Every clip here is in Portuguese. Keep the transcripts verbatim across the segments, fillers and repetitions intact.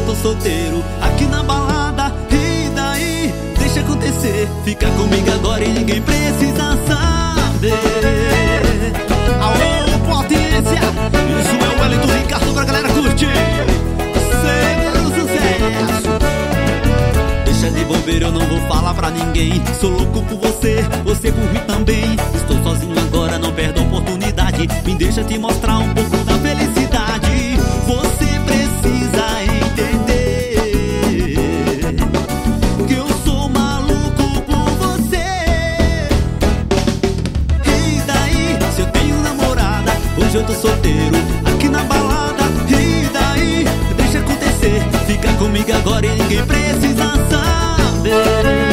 eu tô solteiro aqui na balada. E daí, deixa acontecer, fica comigo agora e ninguém precisa saber. Alô, potência, isso é o Wellington Ricardo pra galera curtir. Sempre um sucesso. Deixa de bobeira, eu não vou falar pra ninguém. Sou louco por você, você por mim também. Estou sozinho agora, não perdo a oportunidade. Me deixa te mostrar um pouco da felicidade. Você precisa entender que eu sou maluco por você. E daí, se eu tenho namorada, hoje eu tô solteiro aqui na balada. E daí, deixa acontecer, fica comigo agora e ninguém precisa saber.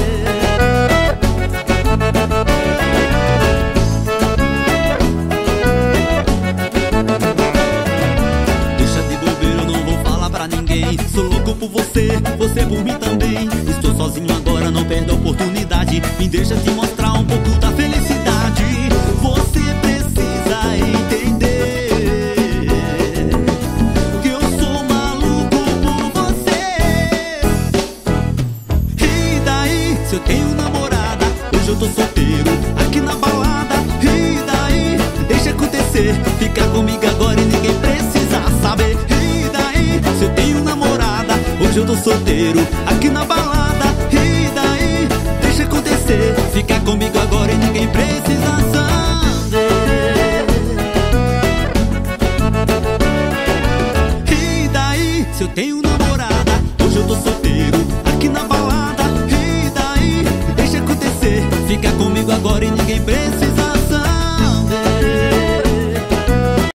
Sou louco por você, você por mim também. Estou sozinho agora, não perdo a oportunidade. Me deixa te mostrar um pouco da felicidade. Você precisa entender que eu sou maluco por você. E daí, se eu tenho namorada, hoje eu tô solteiro aqui na balada. E daí, deixa acontecer, fica comigo agora e ninguém precisa saber. E daí, se eu tenho namorada, hoje eu tô solteiro aqui na balada. E daí, deixa acontecer, fica comigo agora e ninguém precisa saber. E daí, se eu tenho namorada, hoje eu tô solteiro aqui na balada. E daí, deixa acontecer, fica comigo agora e ninguém